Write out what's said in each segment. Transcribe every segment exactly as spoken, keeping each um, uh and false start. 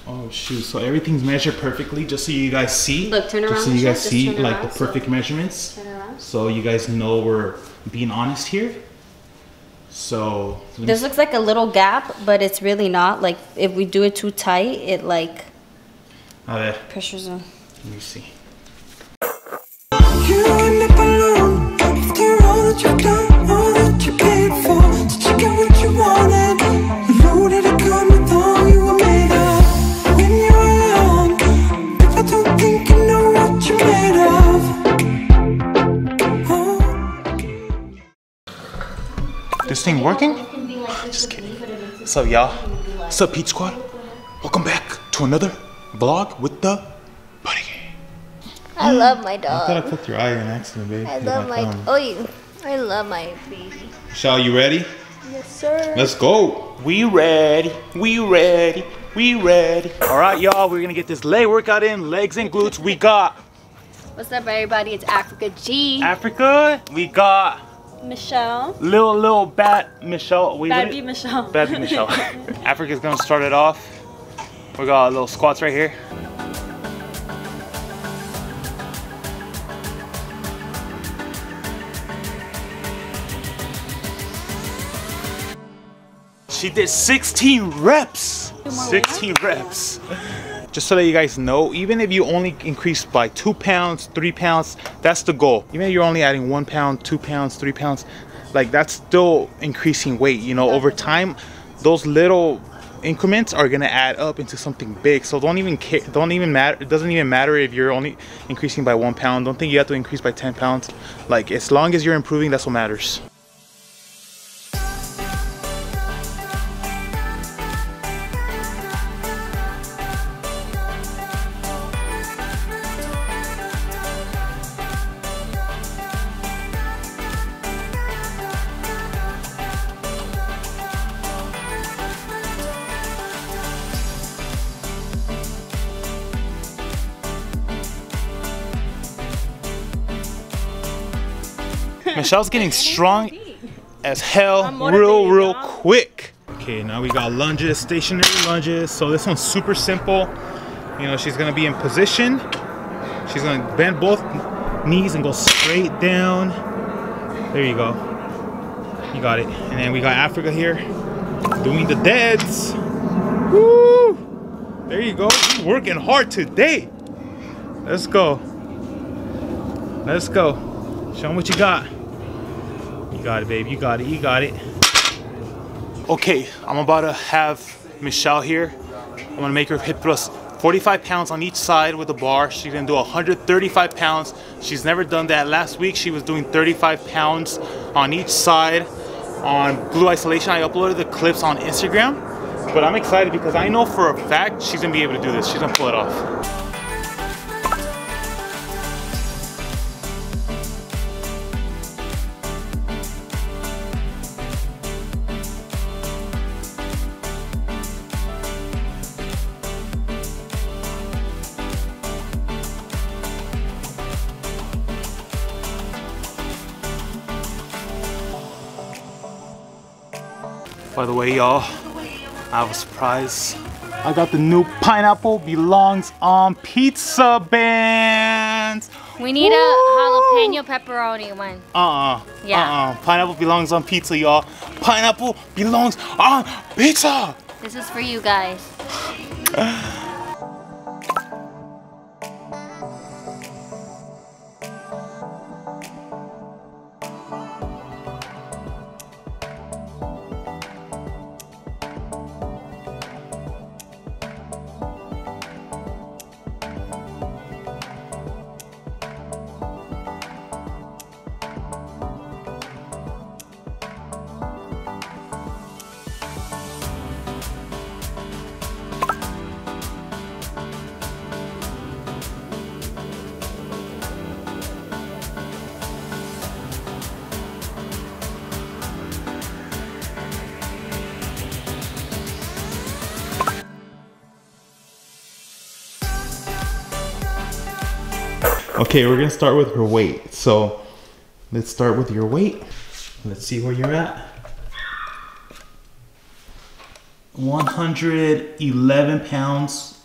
Oh shoot, so everything's measured perfectly just so you guys see. Look, turn around. Just so you guys see like around, the perfect so. measurements. Turn around. So you guys know we're being honest here. So this looks like a little gap, but it's really not. Like if we do it too tight, it like a ver. pressures on. Let me see. You end up alone after all that you've done, all that you paid for. Did you get what you wanted? You know that it come with all you were made of. When you were young, people don't think you know what you're made of. Oh. This thing working? Just kidding. What's up, y'all? What's up, Peach Squad? Welcome back to another vlog with the Buddy Gang. I love my dog. I thought I clicked your eye in accident, babe. I love my, my oh you. I love my baby. Michelle, you ready? Yes, sir. Let's go. We ready. We ready. We ready. All right, y'all. We're gonna get this leg workout in, legs and glutes. We got. What's up, everybody? It's Africa G. Africa. We got. Michelle. Little little Bat Michelle. Wait, Bad B Michelle. Bad B Michelle. Africa's gonna start it off. We got little squats right here. She did sixteen reps. sixteen reps. Just so that you guys know, even if you only increase by two pounds, three pounds, that's the goal. Even if you're only adding one pound, two pounds, three pounds, like that's still increasing weight. You know, over time, those little increments are gonna add up into something big. So don't even care. Don't even matter. It doesn't even matter if you're only increasing by one pound. Don't think you have to increase by ten pounds. Like as long as you're improving, that's what matters. Michelle's getting strong as hell real, real quick. Okay, now we got lunges, stationary lunges. So this one's super simple. You know, she's gonna be in position. She's gonna bend both knees and go straight down. There you go. You got it. And then we got Africa here doing the deads. Woo! There you go. You're working hard today. Let's go. Let's go. Show them what you got. You got it, babe. You got it. You got it. Okay, I'm about to have Michelle here. I'm gonna make her hip thrust forty-five pounds on each side with the bar. She's gonna do one hundred thirty-five pounds. She's never done that. Last week she was doing thirty-five pounds on each side on glute isolation. I uploaded the clips on Instagram, but I'm excited because I know for a fact she's gonna be able to do this. She's gonna pull it off. By the way, y'all, I have a surprise. I got the new Pineapple Belongs on Pizza bands. We need Woo! a jalapeno pepperoni one. Uh-uh. Yeah. Uh-uh. Pineapple belongs on pizza, y'all. Pineapple belongs on pizza. This is for you guys. Okay, we're gonna start with her weight. So let's start with your weight. Let's see where you're at. one hundred eleven pounds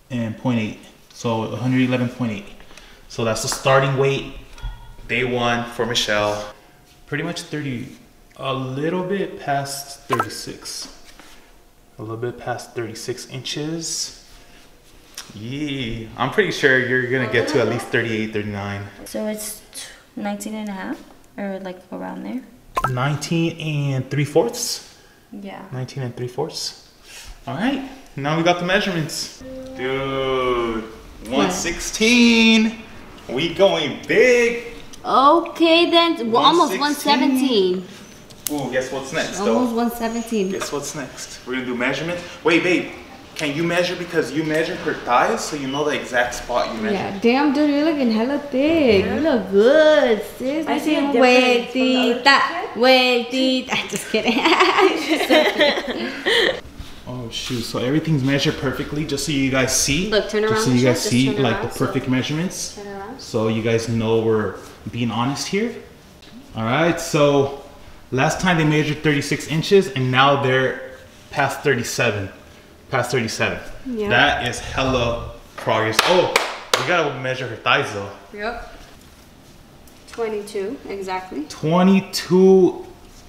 and point eight. So one hundred eleven point eight. So that's the starting weight, day one for Michelle. Pretty much thirty, a little bit past thirty-six. A little bit past thirty-six inches. Yeah, I'm pretty sure you're gonna get to at least thirty-eight, thirty-nine. So it's nineteen and a half, or like around there? nineteen and three fourths. Yeah. nineteen and three fourths. All right, now we got the measurements. Dude, one sixteen. We going big. Okay then, well, almost one seventeen. Ooh, guess what's next Almost though? one seventeen. Guess what's next? We're gonna do measurements. Wait, babe, can you measure because you measured her thighs so you know the exact spot you measured? Yeah, damn dude, you're looking hella thick. You look good, sis. I see a Wait, difference from the other tita, wait, tita. Just kidding. Oh shoot, so everything's measured perfectly just so you guys see. Look, turn around, Just so you Michelle, guys just see turn like around, the perfect so- measurements. Turn around. So you guys know we're being honest here. All right, so last time they measured thirty-six inches and now they're past thirty-seven. Past thirty-seven. Yeah. That is hella progress. Oh, we gotta measure her thighs though. Yep. twenty-two, exactly. twenty-two,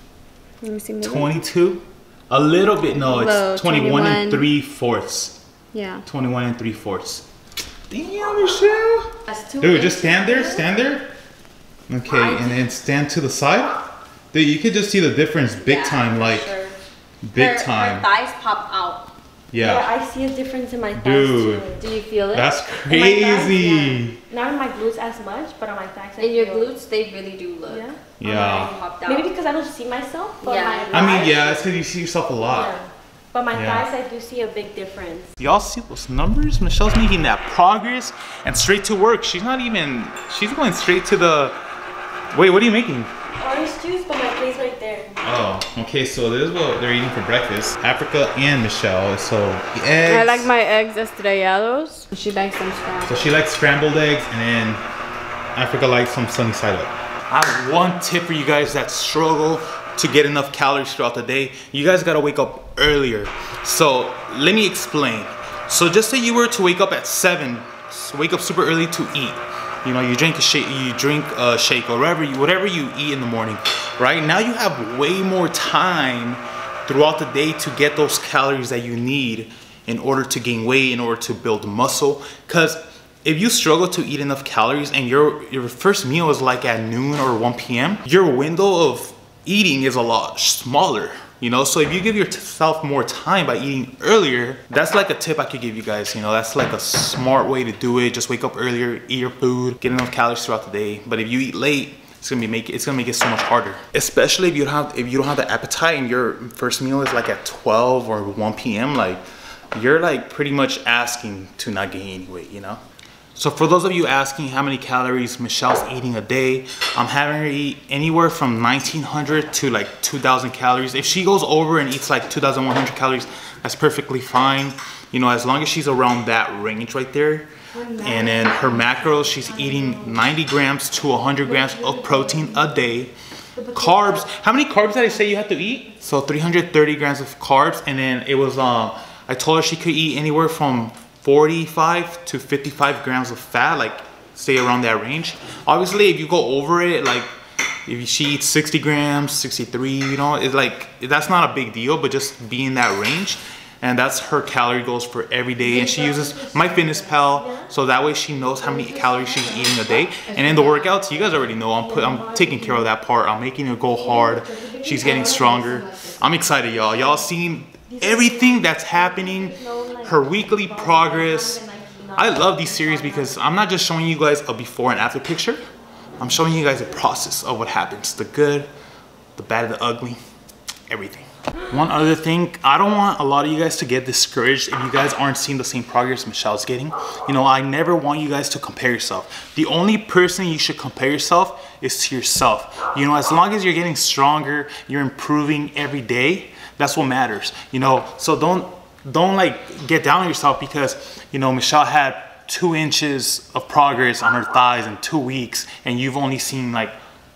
Let me see. Maybe. twenty-two. A little bit, no, it's Low, twenty-one and twenty-one. three fourths. Yeah. twenty-one and three fourths. Damn, Michelle. That's two Dude, just inches. stand there, stand there. Okay, and then stand to the side. Dude, you could just see the difference big Yeah, time, like sure. big Her- time. Her thighs pop out. Yeah, Yeah, I see a difference in my thighs Dude. too. Do you feel it? that's In my thighs, crazy. yeah. Not in my glutes as much, but on my thighs. I In your feel- glutes, they really do look. Yeah. Yeah. Popped out. Maybe because I don't see myself, but Yeah. my I mean, thighs- yeah, it's because you see yourself a lot. Yeah. But my Yeah. thighs, I do see a big difference. Y'all see those numbers? Michelle's making that progress and straight to work. She's not even, she's going straight to the, wait, what are you making? Orange juice, but my plate's right there. Oh, okay, so this is what they're eating for breakfast. Africa and Michelle, so the eggs. I like my eggs estrellados. She likes them scrambled. So she likes scrambled eggs, and then Africa likes some sunny side up. I have one tip for you guys that struggle to get enough calories throughout the day. You guys gotta wake up earlier. So let me explain. So just say you were to wake up at seven, so wake up super early to eat. You know, you drink a shake, you drink a shake, or whatever you, whatever you eat in the morning. Right now, you have way more time throughout the day to get those calories that you need in order to gain weight, in order to build muscle. Because if you struggle to eat enough calories and your your first meal is like at noon or one P M, your window of eating is a lot smaller. You know, so if you give yourself more time by eating earlier, that's like a tip I could give you guys. You know, that's like a smart way to do it. Just wake up earlier, eat your food, get enough calories throughout the day. But if you eat late, it's gonna be make it's gonna make it so much harder. Especially if you don't have if you don't have the appetite and your first meal is like at twelve or one P M, like you're like pretty much asking to not gain any weight, you know? So for those of you asking how many calories Michelle's eating a day, I'm having her eat anywhere from nineteen hundred to like two thousand calories. If she goes over and eats like two thousand one hundred calories, that's perfectly fine. You know, as long as she's around that range right there. And then her macros, she's eating ninety grams to one hundred grams of protein a day. Carbs, how many carbs did I say you have to eat? So three hundred thirty grams of carbs, and then it was, um, I told her she could eat anywhere from forty-five to fifty-five grams of fat, like stay around that range. Obviously, if you go over it, like if she eats sixty grams, sixty-three, you know, it's like, that's not a big deal, but just be in that range. And that's her calorie goals for every day. And she uses MyFitnessPal, so that way she knows how many calories she's eating a day. And in the workouts, you guys already know, I'm put, I'm taking care of that part. I'm making her go hard. She's getting stronger. I'm excited, y'all. Y'all seen everything that's happening, her weekly progress. I love these series because I'm not just showing you guys a before and after picture. I'm showing you guys a process of what happens, the good, the bad, the ugly, everything. One other thing, I don't want a lot of you guys to get discouraged if you guys aren't seeing the same progress Michelle's getting. You know, I never want you guys to compare yourself. The only person you should compare yourself is to yourself. You know, as long as you're getting stronger, you're improving every day, that's what matters. You know, so don't don't like get down on yourself because, you know, Michelle had two inches of progress on her thighs in two weeks and you've only seen like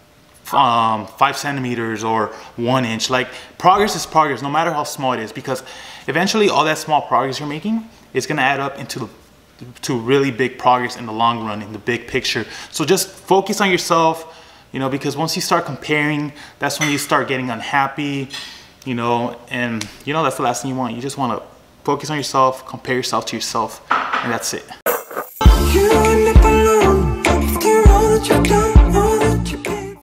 um, five centimeters or one inch. Like, progress is progress, no matter how small it is, because eventually all that small progress you're making is gonna add up into the to really big progress in the long run, in the big picture. So just focus on yourself, you know, because once you start comparing, that's when you start getting unhappy, you know, and you know, that's the last thing you want. You just want to focus on yourself, compare yourself to yourself, and that's it. You end up alone after all that you've done.